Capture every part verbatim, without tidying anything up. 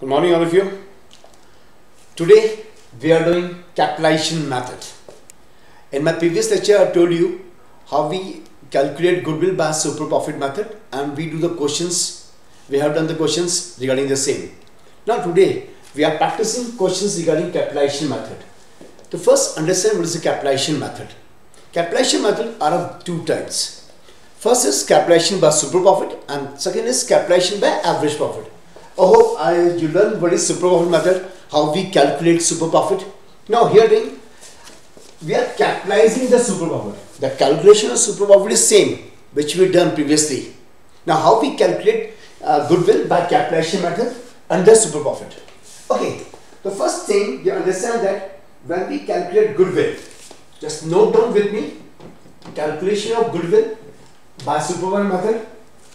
Good morning all of you. Today we are doing capitalization method. In my previous lecture I told you how we calculate goodwill by super profit method, and we do the questions, we have done the questions regarding the same. Now today we are practicing questions regarding capitalization method. To first understand what is the capitalization method. Capitalization method are of two types. First is capitalization by super profit and second is capitalization by average profit. I hope I, you learned what is super profit method, how we calculate super profit. Now here then, we are capitalizing the super profit. The calculation of super profit is same which we done previously. Now how we calculate uh, goodwill by capitalization method under super profit. Okay, the first thing you understand that when we calculate goodwill, just note down with me, calculation of goodwill by super profit method,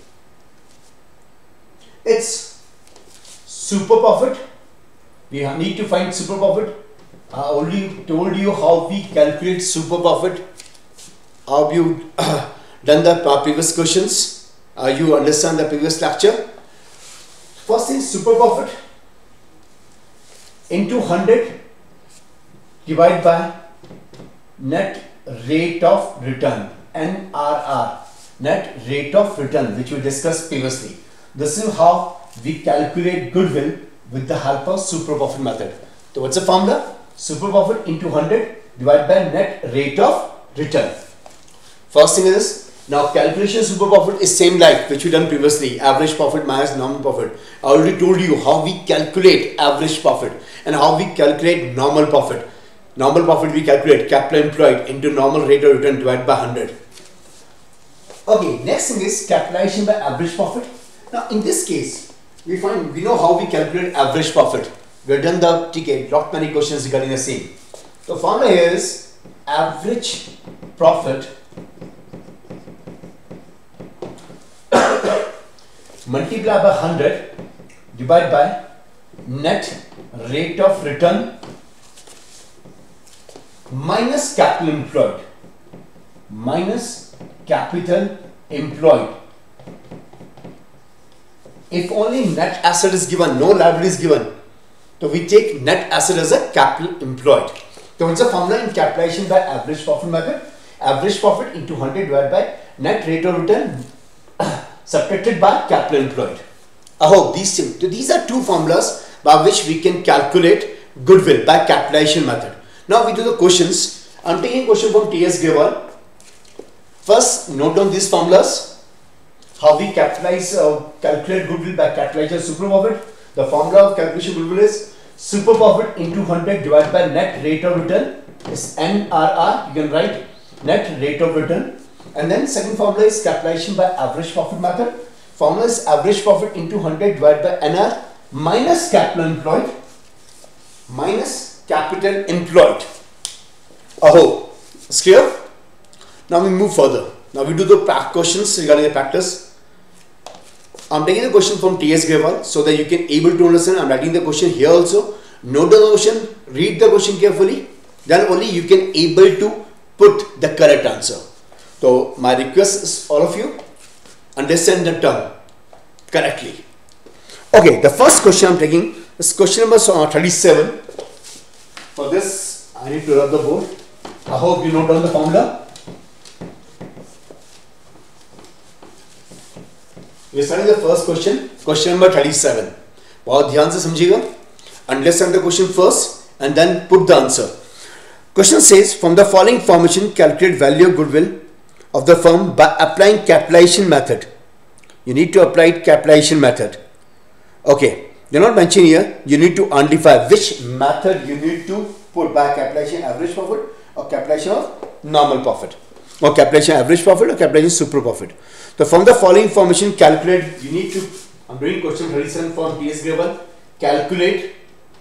it's super profit. We need to find super profit. I already told you how we calculate super profit. How you uh, done the previous questions. Uh, you understand the previous lecture. First thing, super profit into one hundred divided by net rate of return, N R R, net rate of return, which we discussed previously. This is how we calculate goodwill with the help of super profit method. So what's the formula? Super profit into one hundred divided by net rate of return. First thing is, now calculation super profit is same like which we done previously, average profit minus normal profit. I already told you how we calculate average profit and how we calculate normal profit. Normal profit we calculate capital employed into normal rate of return divided by one hundred. Okay, next thing is capitalization by average profit. Now in this case, we find, we know how we calculate average profit. We have done the ticket, lot many questions regarding the same. The formula here is average profit multiplied by one hundred divided by net rate of return minus capital employed minus capital employed. If only net asset is given, no liability is given, so we take net asset as a capital employed. So what's the formula in capitalization by average profit method? Average profit into one hundred divided by net rate of return subtracted by capital employed. I hope these two, these are two formulas by which we can calculate goodwill by capitalization method. Now we do the questions. I am taking question from T S Grewal. First, note down these formulas. How we capitalize, uh, calculate goodwill by capitalization super profit. The formula of calculation goodwill is super profit into one hundred divided by net rate of return is N R R. You can write net rate of return. And then second formula is capitalization by average profit method. Formula is average profit into one hundred divided by N R minus capital employed minus capital employed. I hope it's clear. Now we move further. Now we do the questions regarding the practice. I am taking the question from T S Grewal so that you can able to understand. I am writing the question here also. Note the question, read the question carefully. Then only you can able to put the correct answer. So my request is all of you understand the term correctly. Okay, the first question I am taking is question number thirty-seven. For this I need to rub the board. I hope you note down the formula. We are studying the first question, question number thirty-seven. बहुत ध्यान से समझिएगा. Understand the question first and then put the answer. Question says, from the following information, calculate value of goodwill of the firm by applying capitalization method. You need to apply capitalization method. Okay, they are not mentioned here. You need to identify which method you need to put by capitalization average profit or capitalization of normal profit, or capitalization average profit or capitalization super profit. So from the following information, calculate, you need to, I am doing question thirty-seven from T S Grewal, calculate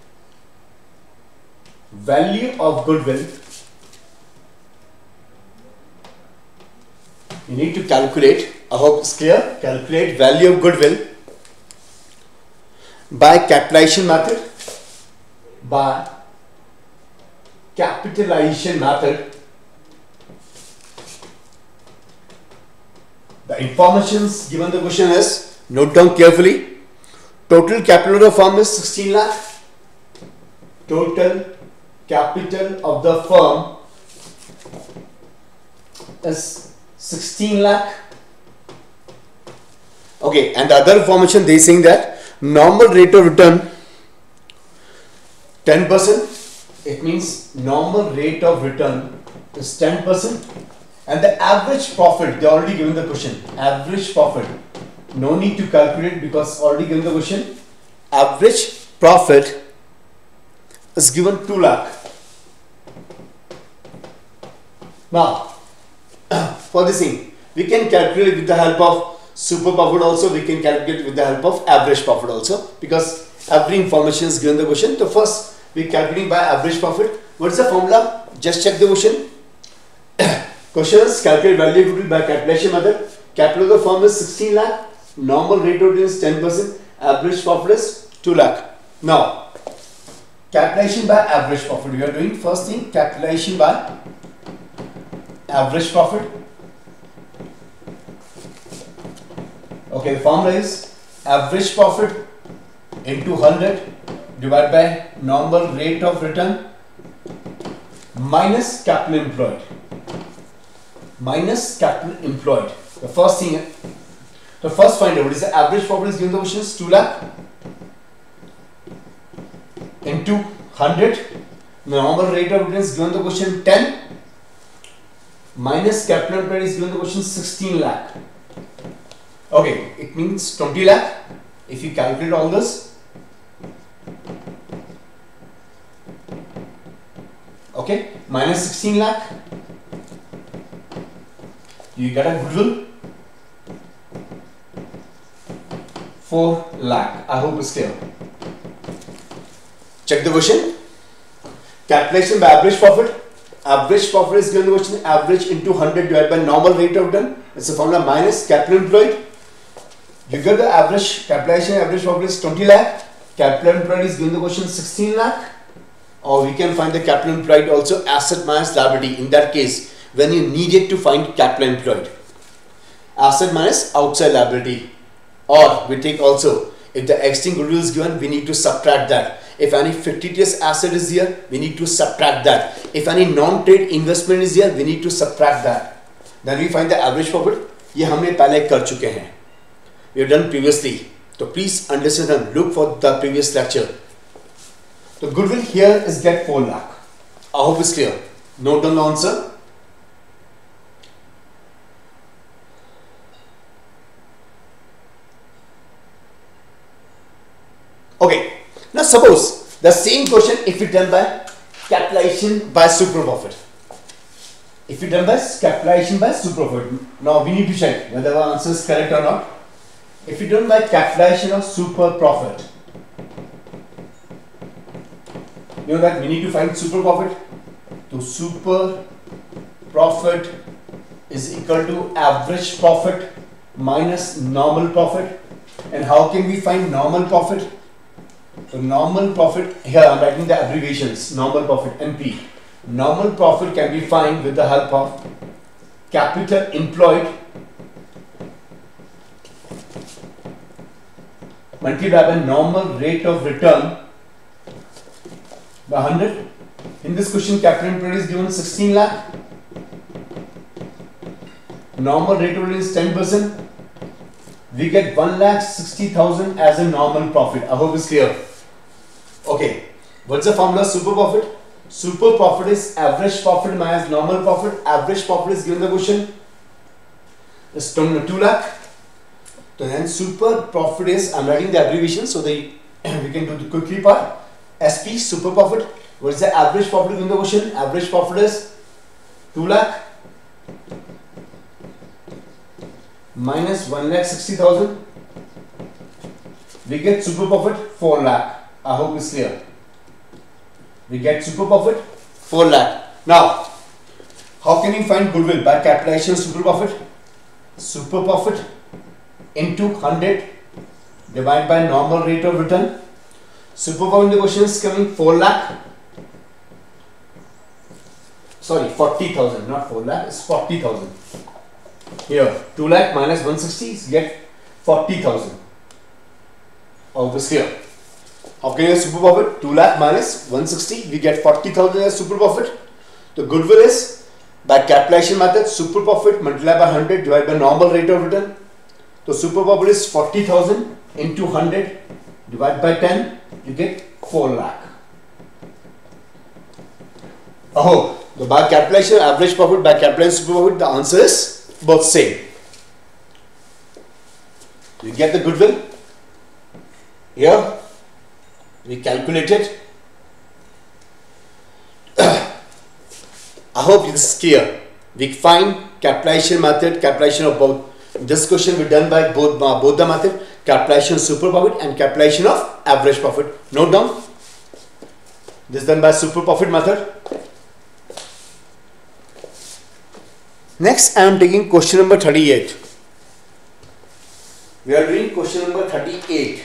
value of goodwill. You need to calculate, I hope it's clear, calculate value of goodwill by capitalization method, by capitalization method. The informations given the question is, note down carefully. Total capital of the firm is sixteen lakh. Total capital of the firm is sixteen lakh. Okay, and the other information they saying that normal rate of return ten percent. It means normal rate of return is ten percent, and the average profit, they already given the question. Average profit, no need to calculate because already given the question. Average profit is given two lakh. Now, for this thing, we can calculate with the help of super profit also. We can calculate with the help of average profit also, because every information is given the question. So first, we calculating by average profit. What is the formula? Just check the question. Question is calculate value of goodwill by calculation method. Capital of the firm is sixteen lakh. Normal rate of return is ten percent. Average profit is two lakh. Now, calculation by average profit. We are doing first thing, calculation by average profit. Okay, the formula is average profit into one hundred divided by normal rate of return minus capital employed. Minus capital employed. The first thing, the first find out what is the average profit is given the question is two lakh into one hundred. The normal rate of return is given the question ten minus capital employed is given the question sixteen lakh. Okay, it means twenty lakh. If you calculate all this, okay, minus sixteen lakh, you get a goodwill four lakh. I hope it's clear. Check the question. Calculation by average profit. Average profit is given the question average into one hundred divided by normal rate of return. It's a formula minus capital employed. You get the average calculation. Average profit is twenty lakh. Capital employed is given the question sixteen lakh. Or we can find the capital employed also asset minus liability. In that case, when you needed to find capital employed, asset minus outside liability. Or we take also, if the existing goodwill is given, we need to subtract that. If any fictitious asset is here, we need to subtract that. If any non-trade investment is here, we need to subtract that. Then we find the average profit. ये हमने पहले कर चुके हैं. We have done previously. So please understand and look for the previous lecture. The goodwill here is get four lakh. I hope it's clear. Note down the answer. Okay. Now suppose the same question if it done by capitalization by super profit. If it done by capitalization by super profit. Now we need to check whether our answer is correct or not. If it done by capitalization of super profit, you know that we need to find super profit. So super profit is equal to average profit minus normal profit. And how can we find normal profit? So normal profit, here I am writing the abbreviations, normal profit, N P. Normal profit can be found with the help of capital employed multiplied by normal rate of return by one hundred. In this question, capital employed is given sixteen lakh. Normal rate of return is ten percent. We get one lakh sixty thousand as a normal profit. I hope it's clear. Okay, what's the formula? Super profit. Super profit is average profit minus normal profit. Average profit is given the question is two lakh. So then super profit is, I'm writing the abbreviation so that we can do the quickly part. S P, super profit. What is the average profit given the question? Average profit is two lakh minus one lakh sixty thousand. We get super profit four lakh. I hope it's clear. We get super profit four lakh. Now, how can you find goodwill? By capitalization super profit. Super profit into one hundred divided by normal rate of return. Super profit in the question is coming four lakh. Sorry, forty thousand, not four lakh, it's forty thousand. Here, two lakh minus one hundred sixty is get forty thousand. How this here? How can you get super profit? two lakh minus one sixty, we get forty thousand as super profit. The goodwill is by capitalization method, super profit multiplied by one hundred divided by normal rate of return. So super profit is forty thousand into one hundred divided by ten, you get four lakh. Oh, the by calculation average profit by calculation super profit, the answer is both same. You get the goodwill. Here we calculate it. I hope this is clear. We find capitalization method, capitalization of both. This question we done by both uh, both the method, capitalization super profit and capitalization of average profit. Note down. This is done by super profit method. Next, I am taking question number thirty-eight. We are doing question number thirty-eight.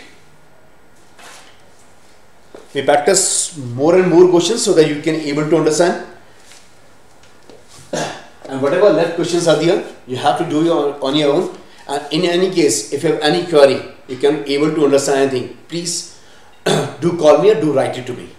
We practice more and more questions so that you can able to understand. And whatever left questions are there, you have to do your on your own. And in any case, if you have any query, you can able to understand anything, please do call me or do write it to me.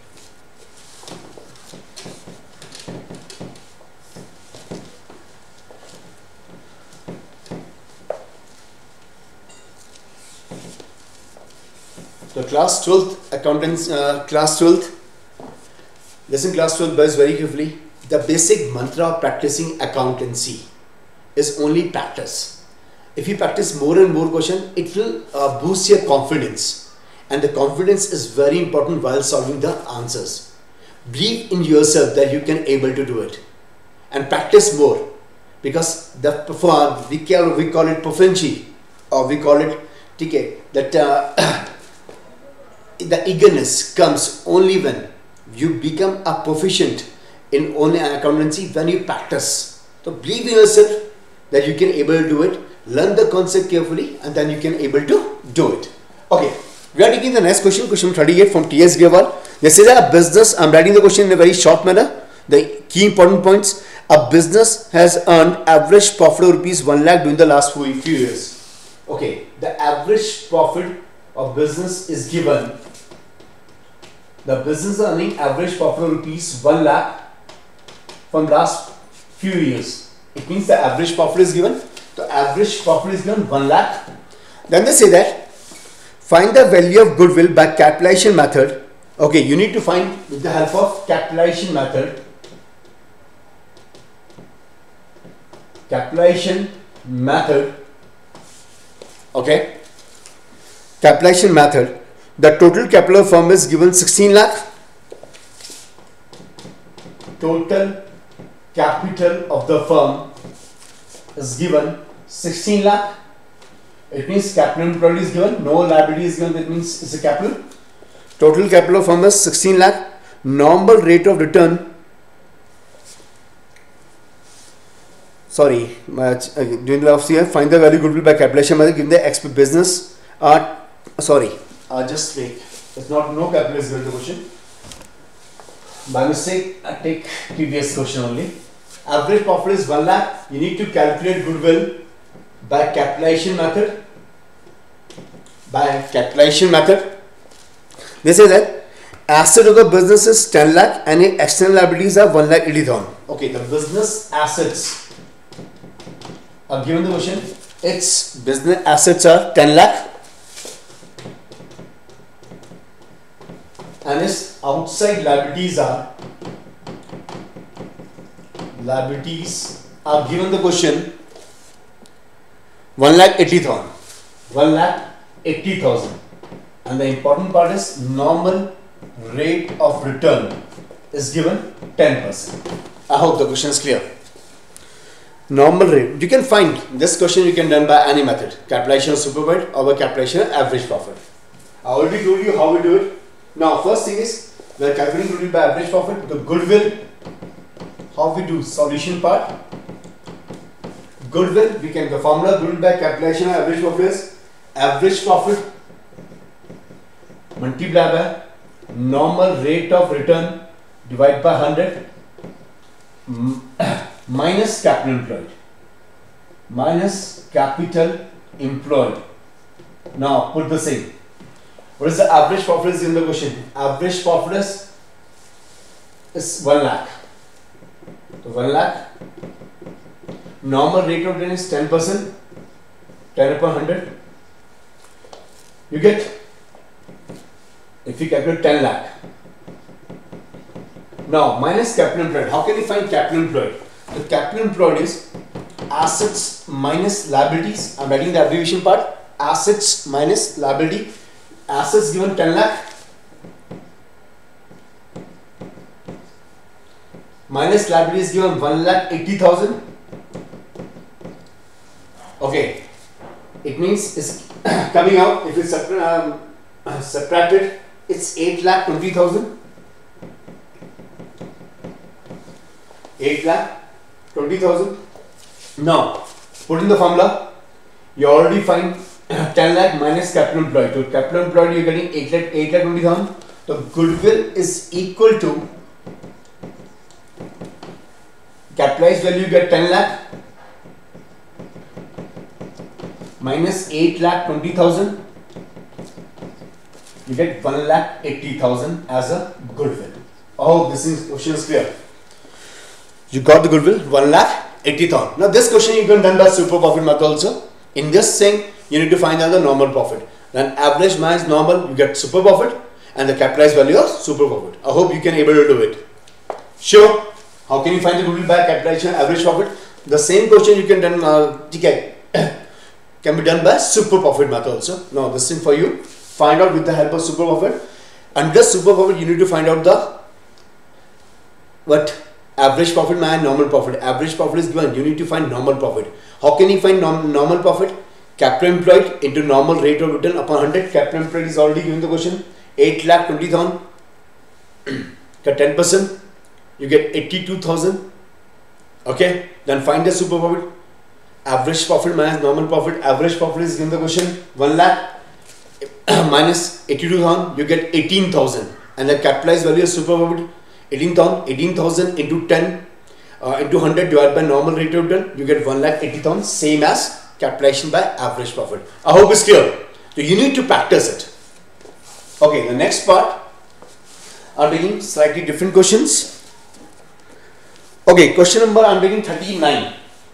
So class twelfth accountants, uh, class twelfth, listen class twelfth boys very carefully. The basic mantra of practicing accountancy is only practice. If you practice more and more question, it will uh, boost your confidence, and the confidence is very important while solving the answers. Believe in yourself that you can able to do it, and practice more, because the perform we call we call it proficiency, or we call it T K, that uh, the eagerness comes only when you become a proficient in only accountancy when you practice. So believe in yourself that you can able to do it. Learn the concept carefully, and then you can able to do it. Okay, we are taking the next question, question thirty-eight from T S Gewal. This is a business. I am writing the question in a very short manner. The key important points: a business has earned average profit of rupees one lakh during the last few years. Okay, the average profit of business is given. The business earning average profit of rupees one lakh from last few years. It means the average profit is given. The average profit is given one lakh. Then they say that find the value of goodwill by capitalization method. Okay, you need to find with the help of capitalization method. Capitalization method. Okay. Capitalization method. The total capital of firm is given sixteen lakh. Total capital of the firm is given sixteen lakh. It means capital employed is given, no liability is given, that means it's a capital. Total capital of firm is sixteen lakh. Normal rate of return, sorry, uh, during the last year, find the value goodwill by capitalization method, give the X business, uh, sorry, uh, just wait, it's not, no capital is given to the question. By mistake, I take previous question only. Average profit is one lakh. You need to calculate goodwill by capitalization method. By capitalization method. They say that asset of the business is ten lakh and external liabilities are one lakh eighty thousand. Okay, the business assets are given the question. Its business assets are ten lakh and its outside liabilities are liabilities are given the question one lakh eighty thousand. one lakh eighty thousand. And the important part is normal rate of return is given ten percent. I hope the question is clear. Normal rate. You can find this question, you can done by any method. Capitalization of super profit or by capitalization of average profit. I already told you how we do it. Now first thing is we are calculating goodwill by average profit. The goodwill, how we do solution part. Goodwill, we can the formula goodwill by capitalization of average profit is average profit multiplied by normal rate of return divided by one hundred minus capital employed. Minus capital employed. Now put the same. What is the average profit is in the question? Average profit is, is one lakh. So one lakh. Normal rate of return is ten percent. ten upon one hundred. You get, if you calculate ten lakh. Now minus capital employed. How can you find capital employed? The capital employed is assets minus liabilities. I'm writing the abbreviation part. Assets minus liability. Assets given ten lakh minus liabilities given one lakh eighty thousand. Okay, it means it's coming out, if it's um, subtracted, it's eight lakh twenty thousand. eight lakh twenty thousand. Now put in the formula. You already find ten lakh minus capital employed. So capital employed you're getting eight lakh eight lakh twenty thousand. So goodwill is equal to capitalized value, you get ten lakh minus eight lakh twenty thousand. You get one lakh eighty thousand as a goodwill. Oh, this is question is clear. You got the goodwill one lakh eighty thousand. Now this question you can done by super profit method also. In this thing, you need to find out the normal profit. Then average minus normal, you get super profit, and the capitalized value of super profit. I hope you can able to do it. Sure. How can you find the goodwill by capitalization average profit? The same question you can done. Uh, okay, can be done by super profit method also. Now this thing for you. Find out with the help of super profit. Under super profit, you need to find out the what average profit minus normal profit. Average profit is given. You need to find normal profit. How can you find norm normal profit? Capital employed into normal rate of return upon one hundred. Capital employed is already given the question. eight lakh twenty thousand. Got ten percent. You get eighty-two thousand. Okay. Then find the super profit. Average profit minus normal profit. Average profit is given the question. one lakh minus eighty-two thousand. You get eighteen thousand. And the capitalized value of super profit eighteen thousand. eighteen thousand into ten. Uh, into one hundred divided by normal rate of return, you get one lakh eighty thousand, same as capitalization by average profit. I hope it's clear. So you need to practice it. Okay, the next part are taking slightly different questions. Okay, question number I'm taking thirty-nine.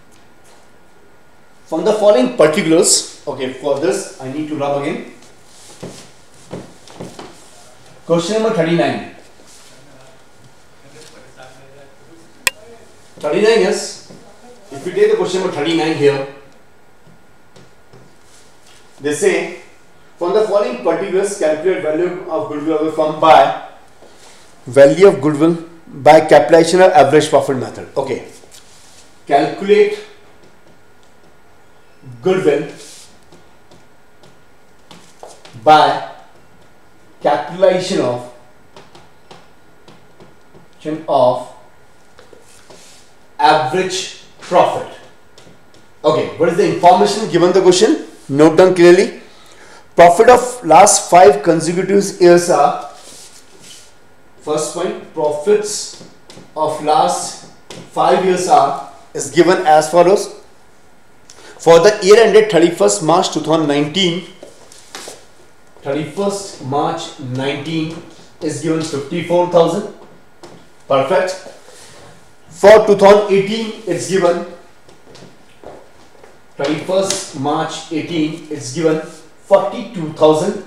From the following particulars, okay, for this I need to rub again. Question number thirty-nine. thirty-nine is, if we take the question number thirty-nine here, they say, from the following particulars, calculate value of goodwill of the firm by value of goodwill by capitalization of average profit method. Okay, calculate goodwill by capitalization of of average profit. Okay, what is the information given the question? Note down clearly. Profit of last five consecutive years are, first point, profits of last five years are is given as follows. For the year ended thirty-first March two thousand nineteen, thirty-first March nineteen is given fifty-four thousand. Perfect. For two thousand eighteen, it's given thirty-first March eighteen, it's given forty-two thousand.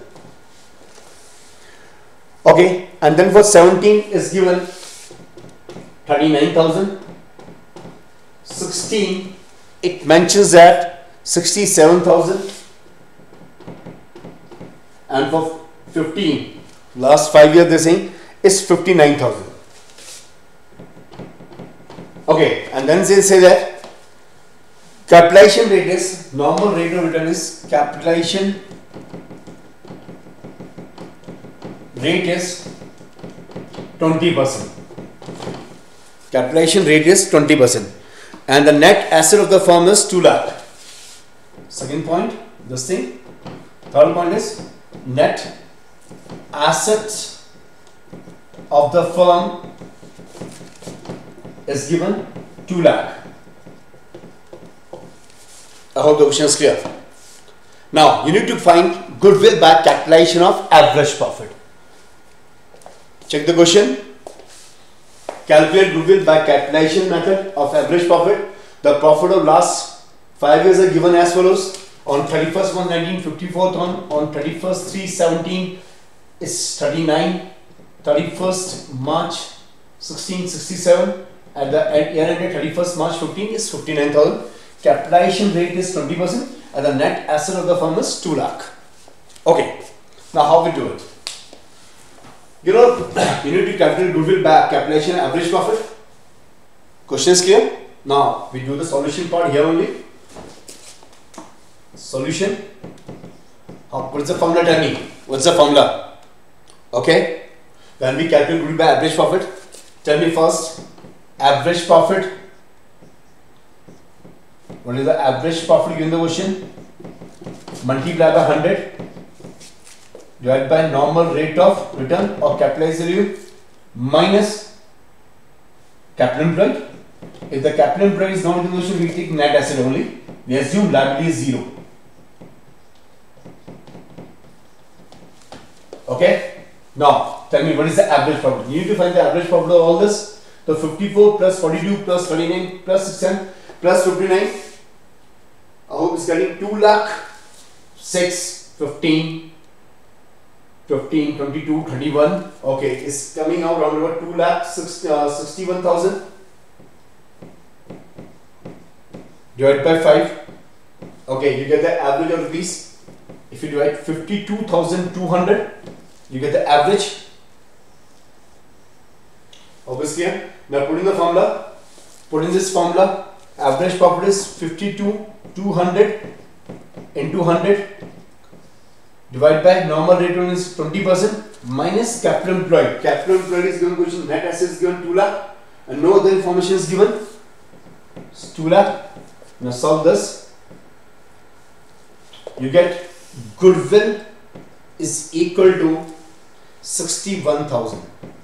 Okay, and then for seventeen is given thirty-nine thousand. sixteen, it mentions that sixty-seven thousand. And for fifteen, last five years they're saying is fifty-nine thousand. Okay, and then they say that capitalization rate is, normal rate of return is, capitalization rate is twenty percent. Capitalization rate is twenty percent. And the net asset of the firm is two lakh. Second point, this thing. Third point is net assets of the firm is given two lakh. I hope the question is clear. Now you need to find goodwill by capitalization of average profit. Check the question. Calculate goodwill by capitalization method of average profit. The profit of last five years are given as follows. On thirty-first March nineteen fifty-four, on, on thirty-first three seventeen is thirty-nine, thirty-first March sixteen sixty-seven, at the year ended thirty-first March fifteen is fifty-nine thousand. Capitalization rate is twenty percent and the net asset of the firm is two lakh. Okay, now how we do it? You know, you need to calculate goodwill by capitalization average profit. Question is clear? Now we do the solution part here only. Solution. What is the formula? Tell me. What's the formula? Okay. When we calculate goodwill by average profit, tell me first. Average profit. What is the average profit given the question? Multiply by one hundred. Divided by normal rate of return or capitalized value minus capital employed. If the capital employed is not in the question, we take net asset only. We assume liability is zero. Okay. Now tell me what is the average profit. You need to find the average profit of all this. So fifty-four plus forty-two plus thirty-nine plus sixty-seven plus fifty-nine. I hope it's getting two lakh, six, fifteen, fifteen, twenty-two, thirty-one. Okay, it's coming out around about two lakh, sixty-one thousand. Divide by five. Okay, you get the average of rupees. If you divide fifty-two thousand two hundred, you get the average. Obviously, now put in the formula. Put in this formula. Average profit is fifty-two thousand two hundred into one hundred. Divide by normal rate is twenty percent minus capital employed. Capital employed is given question. Net assets given two lakh, and no other information is given. It's two lakh. Now solve this. You get goodwill is equal to sixty-one thousand.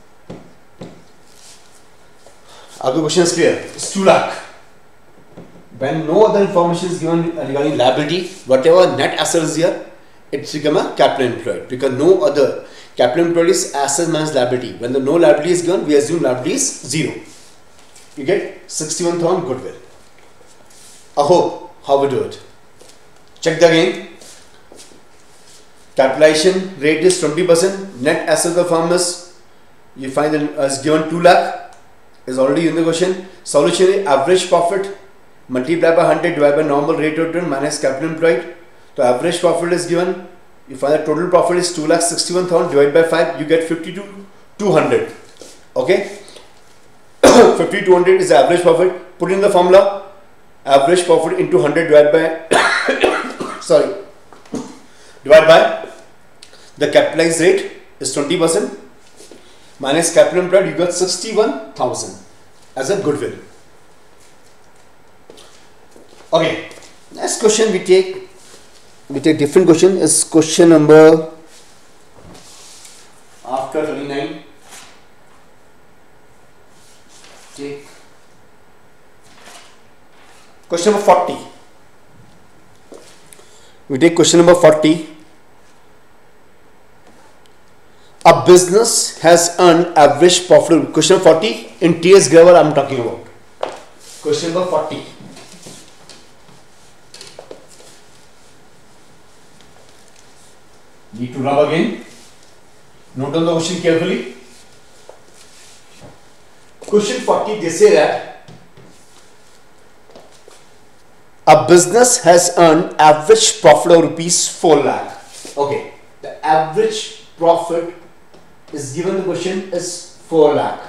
Other question is clear. It's two lakh. When no other information is given regarding liability, whatever net asset is here, it's become a capital employed, because no other capital employed is asset minus liability. When the no liability is given, we assume liability is zero. You get sixty-one thousand goodwill. I hope how we do it. Check the again. Capitalization rate is twenty percent. Net asset of the firm is, you find that as given two lakh is already in the question. Solution is average profit multiply by one hundred divided by normal rate of return minus capital employed. So average profit is given. You find the total profit is two lakh sixty-one thousand divided by five. You get fifty-two thousand two hundred. Okay. fifty thousand two hundred is the average profit. Put in the formula. Average profit into one hundred divided by sorry divided by the capitalized rate is twenty percent minus capital employed. You got sixty-one thousand as a goodwill. Okay, next question we take we take different question is question number after thirty-nine. Take question number forty. We take question number forty. A business has earned average profit. Question number forty in T S Graver I am talking about. Question number forty. Need to rub again. Note down the question carefully. Question forty, they say that a business has earned average profit of rupees four lakh. Okay, the average profit is given, the question is four lakh.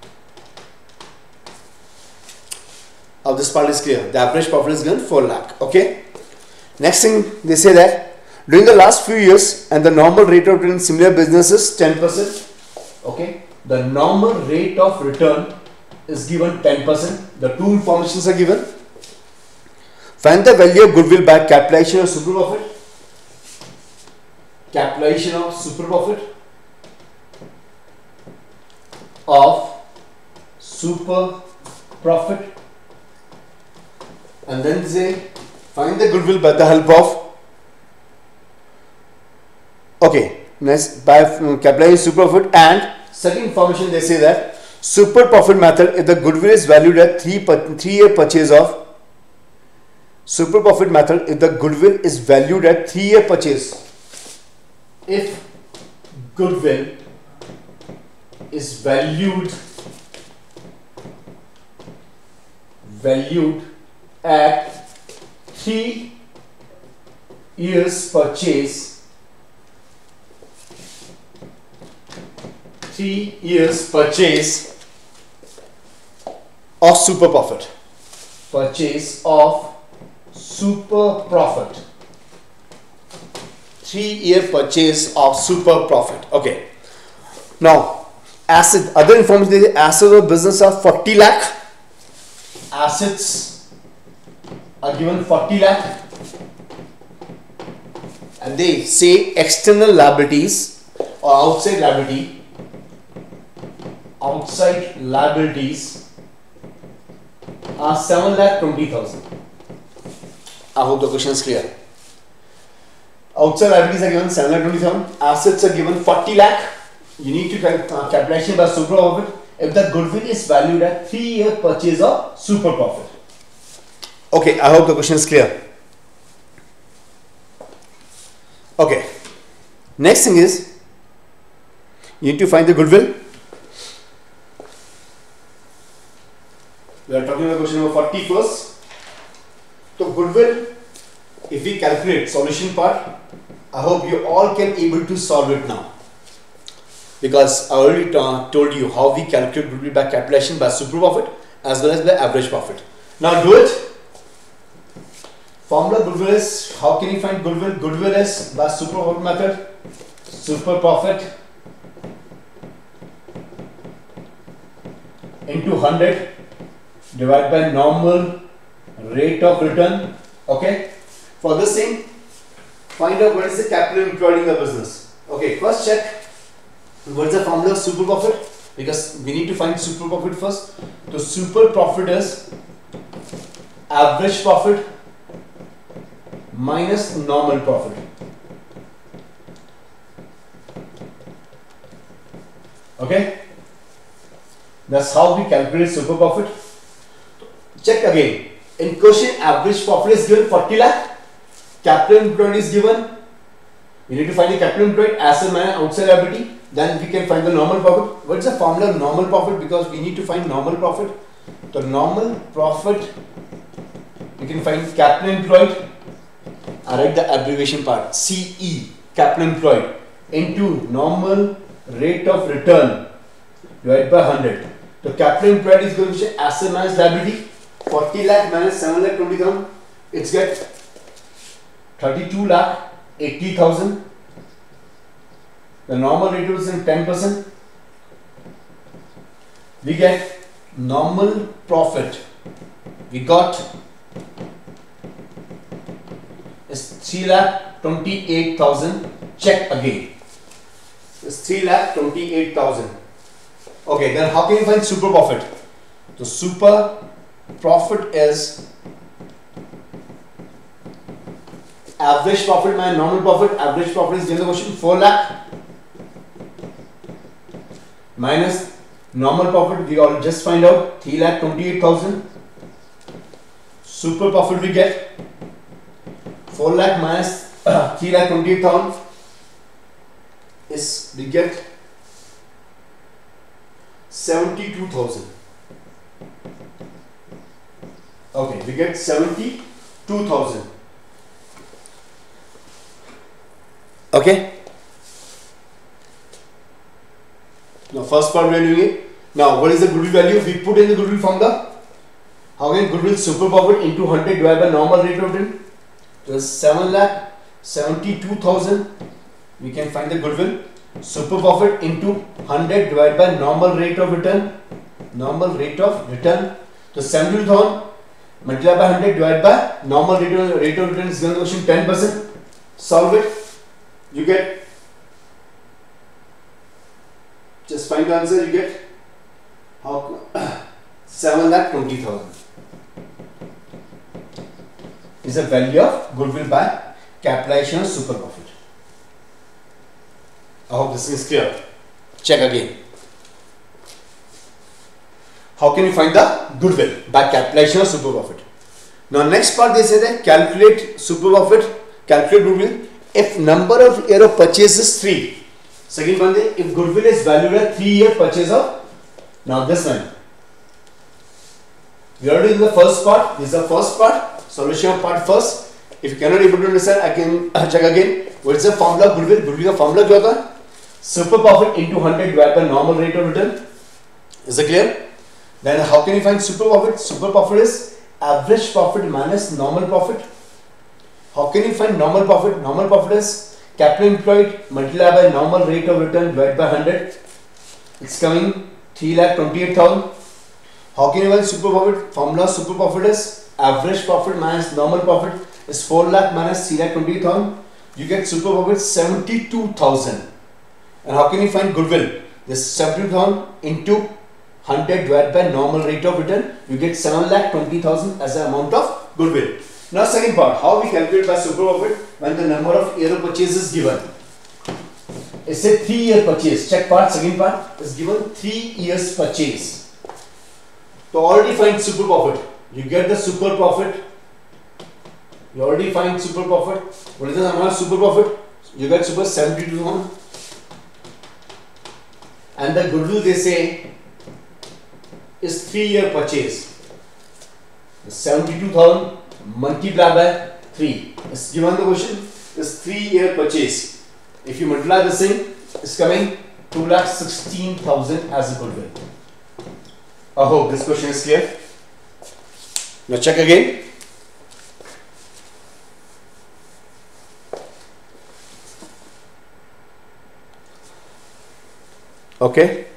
Now this part is clear. The average profit is given four lakh. Okay. Next thing they say that during the last few years and the normal rate of return in similar businesses ten percent. Okay. The normal rate of return is given ten percent. The two informations are given. Find the value of goodwill by capitalization of super profit. Capitalization of super profit of super profit, and then say find the goodwill by the help of Okay, next by uh, capitalizing super profit, and second information they say that super profit method, if the goodwill is valued at three per, three year purchase of super profit method, if the goodwill is valued at three year purchase, if goodwill is valued valued at three years purchase three years purchase of super profit purchase of super profit three year purchase of super profit. Okay, now asset, other information, the assets of business are forty lakh, assets are given forty lakh, and they say external liabilities or outside liability outside liabilities are seven lakh twenty thousand. I hope the question is clear. Outside liabilities are given seven lakh twenty thousand, assets are given forty lakh. You need to uh, capitalization by super profit if the goodwill is valued at three year purchase of super profit. Okay, I hope the question is clear. Okay, next thing is you need to find the goodwill. We are talking about question number forty first. So goodwill, if we calculate solution part, I hope you all can able to solve it now, because I already told you how we calculate goodwill by capitalization by super profit as well as by average profit. Now do it. Formula goodwill is, how can you find goodwill? Goodwill is by super profit method, super profit into one hundred divided by normal rate of return. Okay, for this thing, find out what is the capital employed in the business. Okay, first check what is the formula of super profit, because we need to find super profit first. So super profit is average profit minus normal profit. Okay, that's how we calculate super profit. Check again. In question, average profit is given forty lakh, capital employed is given. We need to find the capital employed, asset minus outside liability. Then we can find the normal profit. What is the formula of normal profit? Because we need to find normal profit. The normal profit, we can find capital employed. I write the abbreviation part, C E, capital employed, into normal rate of return divided by one hundred. The capital employed is going to be asset minus liability. forty lakh minus seven lakh twenty thousand, it's get thirty-two lakh eighty thousand. The normal rate is in ten percent. We get normal profit. We got is three lakh twenty-eight thousand. Check again. It's three lakh twenty-eight thousand. Okay, then how can you find super profit? The super profit is average profit minus normal profit. Average profit is given the question four lakh minus normal profit. We all just find out three lakh twenty-eight thousand. Super profit we get four lakh minus uh, three lakh twenty-eight thousand is we get seventy-two thousand. Okay, we get seventy-two thousand. Okay. Now first part we are doing it. Now what is the goodwill value? We put in the goodwill formula. How can goodwill super profit into one hundred divided by normal rate of return? So seven lakh seventy-two thousand. We can find the goodwill. Super profit into one hundred divided by normal rate of return. Normal rate of return. So seventy-two thousand multiplied by one hundred divided by normal rate of, rate of return is given the question ten percent. Solve it. You get, just find the answer, you get how seven lakh twenty thousand is the value of goodwill by capitalization of super profit. I hope this is clear. Check again. How can you find the goodwill? By calculation of super profit. Now next part they say that calculate super profit, calculate goodwill if number of year of purchase is three. Second one, if goodwill is valued at three year purchase of, now this one. We already in the first part, this is the first part, solution of part first. If you cannot able to understand, I can check again. What is the formula of goodwill? Goodwill का formula क्या होता है? Super profit into one hundred divided by normal rate of return. Is it clear? Then how can you find super profit? Super profit is average profit minus normal profit. How can you find normal profit? Normal profit is capital employed multiplied by normal rate of return divided by one hundred. It's coming three lakh twenty-eight thousand. How can you find super profit? Formula super profit is average profit minus normal profit is four lakh minus three lakh twenty-eight thousand. You get super profit seventy-two thousand. And how can you find goodwill? This seventy-two thousand into one hundred divided by normal rate of return, you get seven lakh twenty thousand as the amount of goodwill. Now second part, how we calculate by super profit when the number of year of purchase is given. It's a three year purchase. Check part, second part is given three years purchase. To already find super profit, you get the super profit. You already find super profit. What is the amount of super profit? You get super seventy-two thousand. And the goodwill they say is three year purchase. seventy-two thousand multiplied by three. It's given the question is three year purchase. If you multiply this thing, it's coming two lakh sixteen thousand as a goodwill. I hope this question is clear. Now check again. Okay.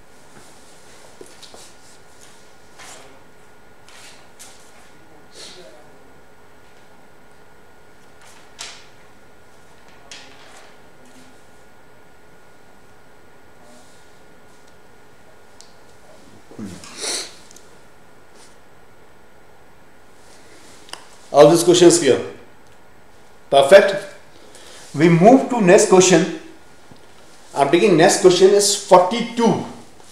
All these questions clear. Perfect. We move to next question. I'm taking next question is forty-two.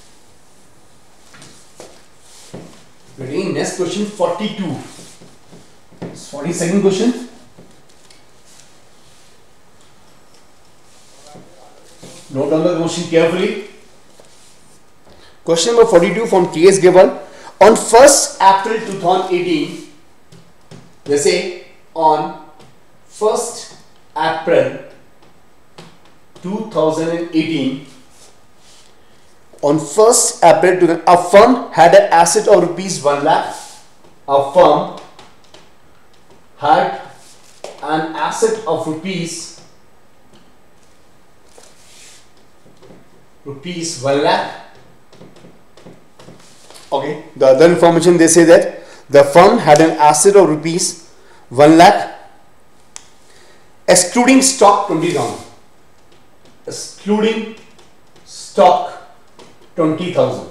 We're taking next question forty-two. It's forty-second question. Note down the question carefully. Question number forty-two from T S given on first April two thousand eighteen. They say on first April two thousand eighteen, on first April, a firm had an asset of rupees one lakh. A firm had an asset of rupees rupees one lakh. Okay. The other information they say that the firm had an asset of rupees one lakh, excluding stock twenty thousand. Excluding stock twenty thousand.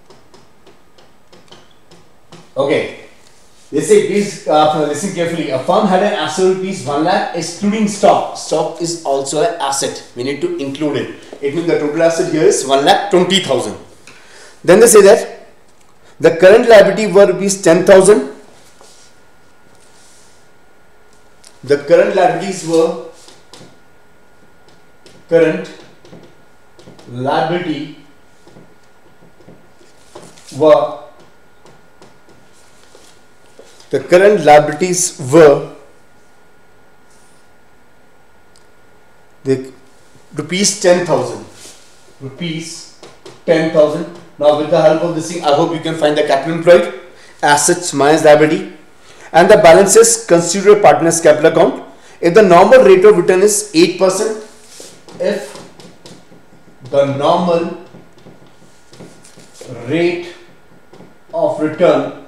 Okay. They say please uh, listen carefully. A firm had an asset of rupees one lakh excluding stock. Stock is also an asset. We need to include it. It means the total asset here is one lakh twenty thousand. Then they say that the current liability were rupees ten thousand. The current liabilities were current liability were the current liabilities were the rupees ten thousand. Rupees ten thousand. Now with the help of this thing, I hope you can find the capital employed, assets minus liability, and the balances consider partner's capital account. If the normal rate of return is eight percent, if the normal rate of return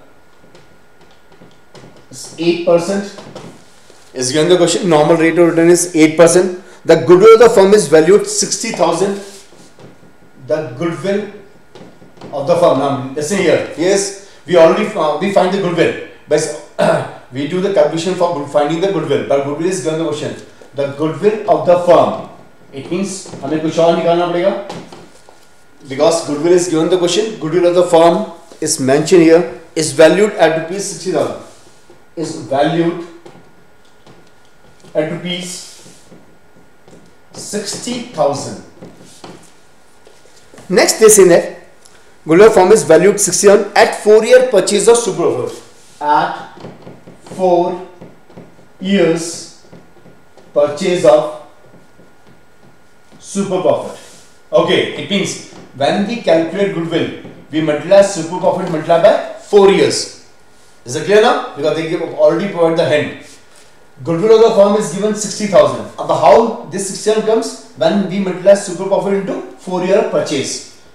is eight percent, is given the question, normal rate of return is eight percent, the goodwill of the firm is valued sixty thousand, the goodwill of the firm. Now listen here, yes, we already uh, we find the goodwill, but uh, we do the calculation for finding the goodwill, but goodwill is given the question. The goodwill of the firm It means हमें कुछ और निकालना पड़ेगा. Because goodwill is given the question. Goodwill of the firm is mentioned here. Is valued at rupees sixty thousand. Is valued at rupees sixty thousand. Next they say that goodwill firm is valued sixty thousand at four year purchase of super profit. At four years purchase of super profit. Okay, it means when we calculate goodwill, we multiply super profit multiplied by four years. Is it clear now? Because they give already provide the hint. Goodwill of the firm is given sixty thousand. Now how this sixty thousand comes? When we multiply super profit into four year purchase.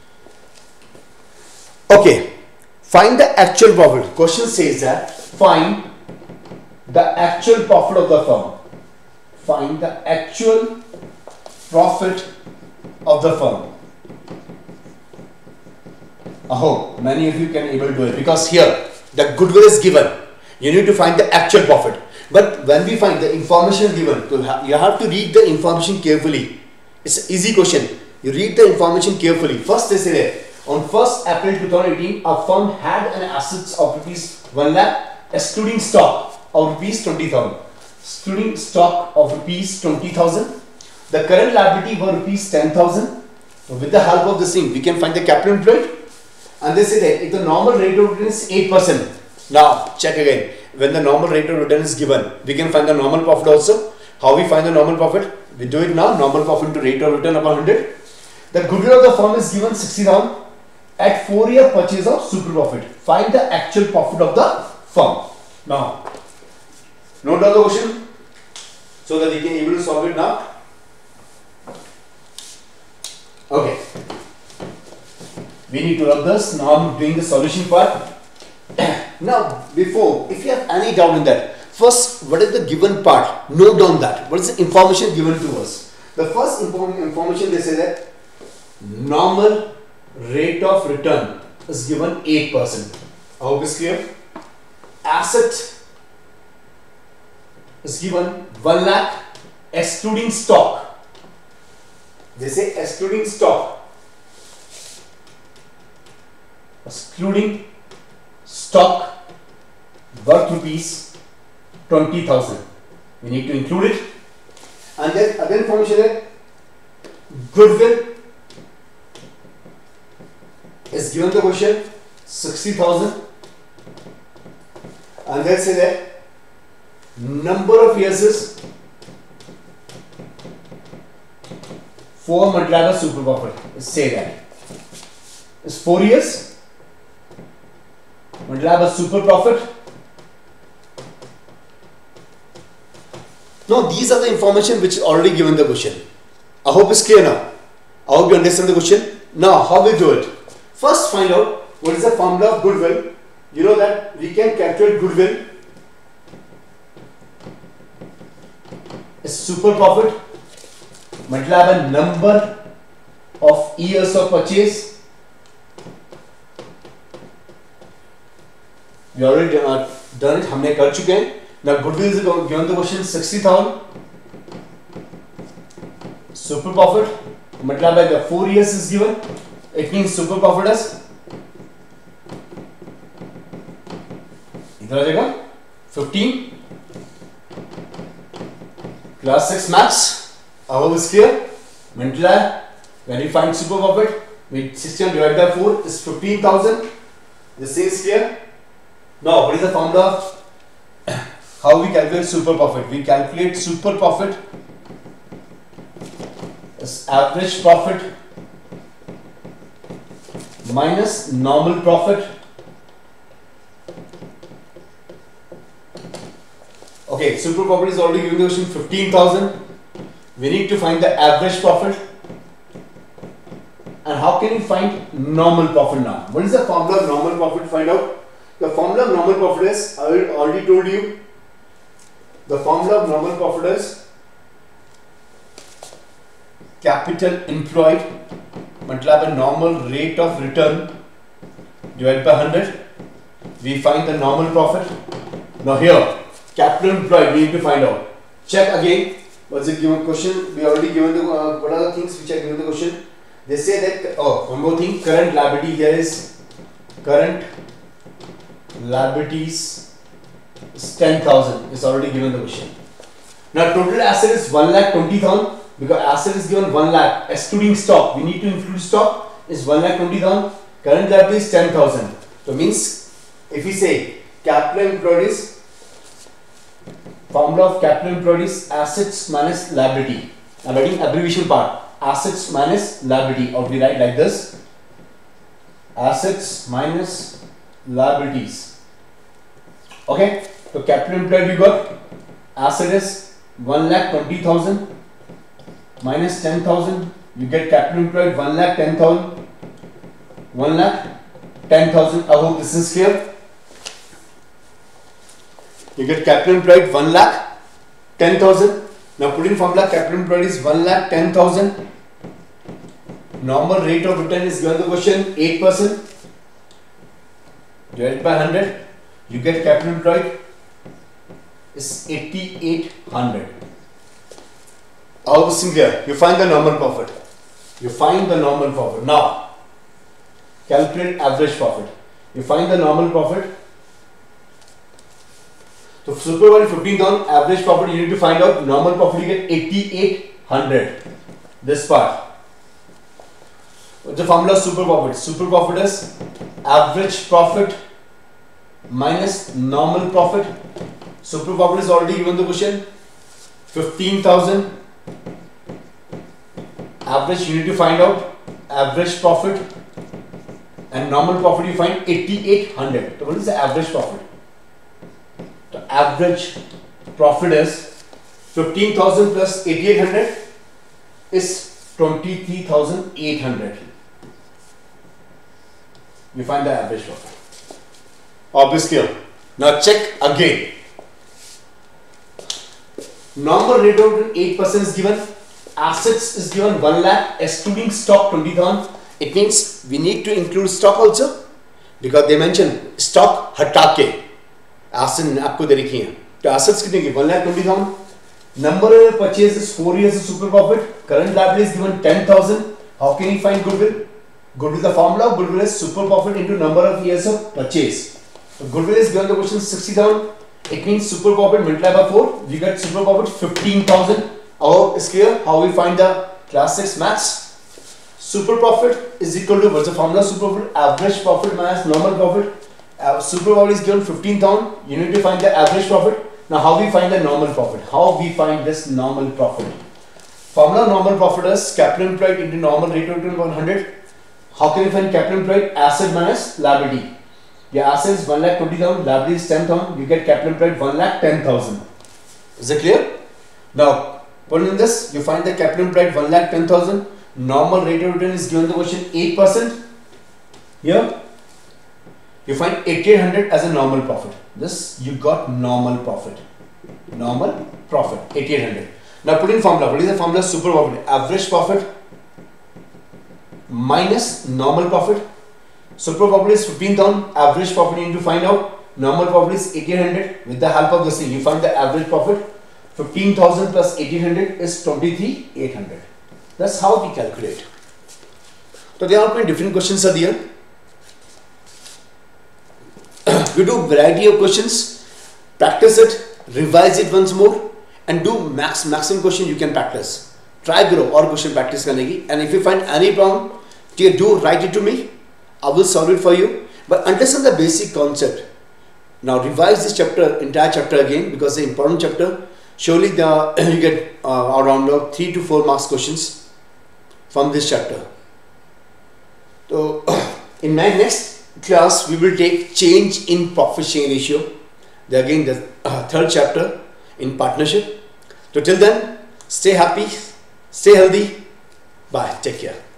Okay, find the actual profit. Question says that find the actual profit of the firm. Find the actual profit of the firm. I hope many of you can able to do it, because here the goodwill is given. You need to find the actual profit. But when we find the information given, you have to read the information carefully. It's an easy question. You read the information carefully. First they say that on first April two thousand eighteen, our firm had an assets of rupees one lakh excluding stock of rupees twenty thousand. Excluding stock of rupees twenty thousand. The current liability were rupees ten thousand. So with the help of this thing, we can find the capital employed. And they say that if the normal rate of return is eight percent. Now check again. When the normal rate of return is given, we can find the normal profit also. How we find the normal profit? We do it now. Normal profit into rate of return upon one hundred. The goodwill of the firm is given sixty thousand at four year purchase of super profit. Find the actual profit of the firm. Now, note down the question so that we can able to solve it now. Okay. We need to rub this. Now I'm doing the solution part. Now, before, if you have any doubt in that, first, what is the given part? Note down that. What is the information given to us? The first inform information they say that normal rate of return is given eight percent. I hope it's clear. Asset is given one lakh excluding stock. They say excluding stock. Excluding stock worth rupees twenty thousand. We need to include it. And then other information is goodwill is given the question sixty thousand. And then say that number of years is four multiplied by super profit. Say that it's four years. Multiplied by super profit. Now these are the information which is already given the question. I hope it's clear now. I hope you understand the question. Now how we do it? First find out what is the formula of goodwill. You know that we can calculate goodwill is super profit multiplied by number of years of purchase. We already uh, done it. हमने कर चुके हैं. Now goodwill is given the question sixty thousand. Super profit multiplied by the four years is given. It means super profit is इधर आ जाएगा fifteen. Class six maths. I hope it's clear. Multiply when you find super profit with sixteen divided by four is fifteen thousand. This is clear. Now, what is the formula? How we calculate super profit? We calculate super profit as average profit minus normal profit. Okay, super profit is already given the question fifteen thousand. We need to find the average profit. And how can you find normal profit now? What is the formula of normal profit? Find out. The formula of normal profit is, I already told you, the formula of normal profit is capital employed multiplied by normal rate of return divided by one hundred. We find the normal profit. Now here, capital employed we need to find out. Check again. What's the given question? We already given the uh, what are the things which are given the question? They say that, oh, one more thing, current liability here is current liabilities is ten thousand. It's already given the question. Now total asset is one lakh twenty thousand because asset is given one lakh excluding stock. We need to include stock is one lakh twenty thousand. Current liability is ten thousand. So means if we say capital employed is formula of capital employed is assets minus liability. I'm writing abbreviation part. Assets minus liability, or we write like this: assets minus liabilities. Okay, so capital employed we got asset is one lakh twenty thousand minus ten thousand. You get capital employed one lakh ten thousand. one lakh ten thousand. I hope this is clear. You get capital employed one lakh ten thousand. Now put in formula, capital employed is one lakh ten thousand. Normal rate of return is given the question eight percent. Divided by one hundred. You get capital employed is eighty-eight hundred. All this in clear. You find the normal profit. You find the normal profit. Now calculate average profit. You find the normal profit. So supervised fifteen thousand, average profit you need to find out. Normal profit you get eighty-eight hundred. This part. What's the formula of super profit? Super profit is average profit minus normal profit. Super profit is already given the question. fifteen thousand. Average you need to find out. Average profit and normal profit you find eighty-eight hundred. So what is the average profit? The average profit is fifteen thousand plus eighty-eight hundred is twenty-three thousand eight hundred. You find the average profit. Obviously. Now check again. Normal rate of return eight percent is given. Assets is given one lakh excluding stock twenty thousand. It means we need to include stock also because they mention stock hatake. Asset आपको दे रखी हैं. तो assets कितने की one lakh twenty thousand. Number of purchase is four years of super profit. Current liability is given ten thousand. How can you find goodwill? Goodwill, the formula of goodwill is super profit into number of years of purchase. So goodwill is given the question sixty thousand. It means super profit multiplied by four. We get super profit fifteen thousand. Oh, it's clear how we find the class six maths. Super profit is equal to, what's the formula of super profit? Average profit minus normal profit. Uh, super profit is given fifteen thousand. You need to find the average profit. Now how we find the normal profit? How we find this normal profit? Formula of normal profit is capital employed into normal rate of return one hundred. How can you find capital employed? Asset minus liability. Your asset is one lakh twenty thousand, liability is ten thousand. You get capital employed one lakh ten thousand. Is it clear? Now put in this, you find the capital employed one lakh ten thousand. Normal rate of return is given the question eight percent. Here you find eighty-eight hundred as a normal profit. This you got normal profit. Normal profit eighty-eight hundred. Now put in formula. What is the formula? Super profit. Average profit minus normal profit. Super profit is fifteen thousand. Average profit you need to find out. Normal profit is eighty-eight hundred. With the help of this thing, you find the average profit. fifteen thousand plus eighteen hundred is twenty-three thousand eight hundred. That's how we calculate. So there are many different questions are there. We do variety of questions, practice it, revise it once more, and do max maximum question you can practice. Try below or question practice करने की. And if you find any problem, do write it to me. I will solve it for you. But understand the basic concept. Now revise this chapter, entire chapter again, because it's an important chapter. Surely the you get uh, around uh, three to four marks questions from this chapter. So in my next class we will take change in profit sharing ratio. Then again the uh, third chapter in partnership. So till then, stay happy, stay healthy. Bye. Take care.